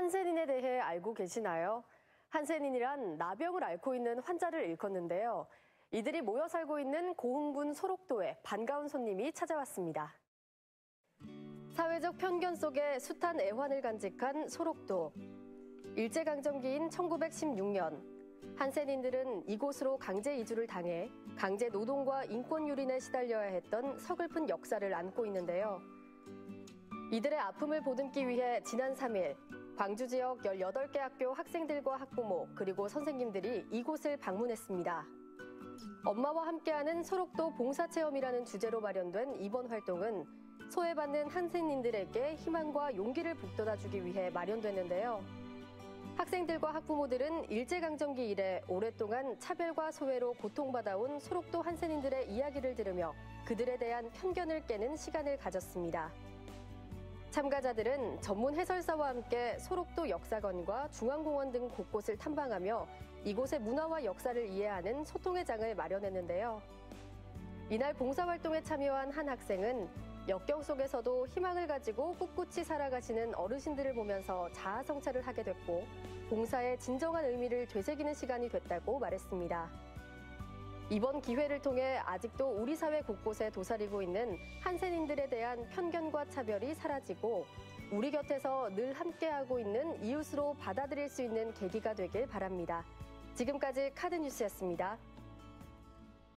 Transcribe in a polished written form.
한센인에 대해 알고 계시나요? 한센인이란 나병을 앓고 있는 환자를 일컫는데요. 이들이 모여 살고 있는 고흥군 소록도에 반가운 손님이 찾아왔습니다. 사회적 편견 속에 숱한 애환을 간직한 소록도. 일제강점기인 1916년, 한센인들은 이곳으로 강제 이주를 당해 강제 노동과 인권 유린에 시달려야 했던 서글픈 역사를 안고 있는데요. 이들의 아픔을 보듬기 위해 지난 3일, 광주 지역 18개 학교 학생들과 학부모 그리고 선생님들이 이곳을 방문했습니다. 엄마와 함께하는 소록도 봉사체험이라는 주제로 마련된 이번 활동은 소외받는 한센인들에게 희망과 용기를 북돋아주기 위해 마련됐는데요. 학생들과 학부모들은 일제강점기 이래 오랫동안 차별과 소외로 고통받아온 소록도 한센인들의 이야기를 들으며 그들에 대한 편견을 깨는 시간을 가졌습니다. 참가자들은 전문 해설사와 함께 소록도 역사관과 중앙공원 등 곳곳을 탐방하며 이곳의 문화와 역사를 이해하는 소통의 장을 마련했는데요. 이날 봉사활동에 참여한 한 학생은 역경 속에서도 희망을 가지고 꿋꿋이 살아가시는 어르신들을 보면서 자아성찰을 하게 됐고 봉사의 진정한 의미를 되새기는 시간이 됐다고 말했습니다. 이번 기회를 통해 아직도 우리 사회 곳곳에 도사리고 있는 한센인들에 대한 편견과 차별이 사라지고 우리 곁에서 늘 함께하고 있는 이웃으로 받아들일 수 있는 계기가 되길 바랍니다. 지금까지 카드뉴스였습니다.